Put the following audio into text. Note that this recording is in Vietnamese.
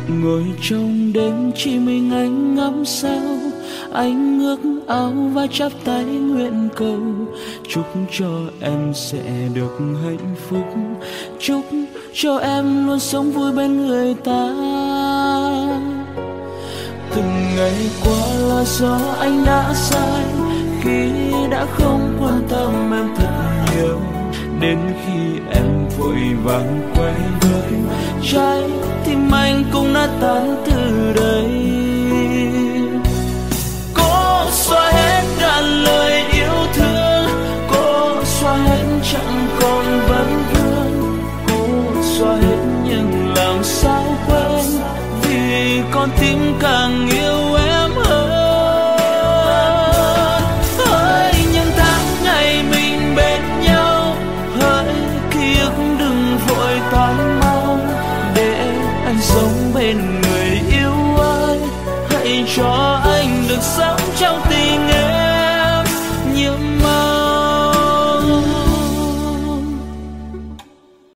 Ngồi trong đêm chỉ mình anh ngắm sao, anh ước ao và chắp tay nguyện cầu, chúc cho em sẽ được hạnh phúc, chúc cho em luôn sống vui bên người ta. Từng ngày qua là do anh đã sai khi đã không quan tâm em thật nhiều, đến khi em vội vàng quay với trái tim anh cũng đã tan từ đây. Cố xóa hết cả lời yêu thương, cố xóa hết chẳng còn vấn vương, cố xóa hết nhưng làm sao quên, vì con tim càng yêu em hơn. Hỡi những tháng ngày mình bên nhau, hỡi ký ức đừng vội tan mau, để anh sống bên người yêu ơi, hãy cho anh được sống trong tình em như